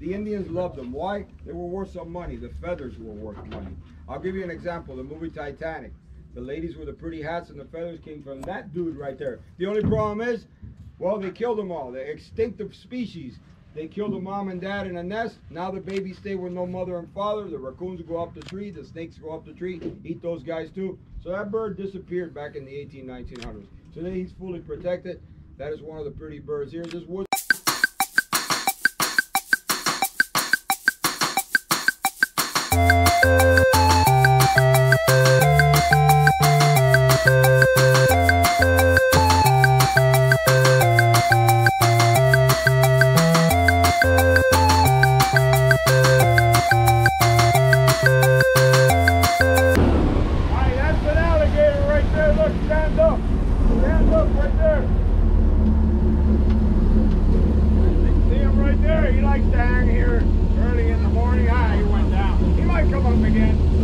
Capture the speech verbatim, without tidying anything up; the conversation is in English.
The Indians loved them. Why? They were worth some money. The feathers were worth money. I'll give you an example. The movie Titanic. The ladies with the pretty hats and the feathers came from that dude right there. The only problem is, well, they killed them all. The extinctive species. They killed the mom and dad in a nest. Now the babies stay with no mother and father. The raccoons go up the tree. The snakes go up the tree. Eat those guys too. So that bird disappeared back in the eighteen, nineteen hundreds. Today he's fully protected. That is one of the pretty birds here. This wood. Stand up! Stand up right there! See him right there? He likes to hang here early in the morning. Ah, he went down. He might come up again.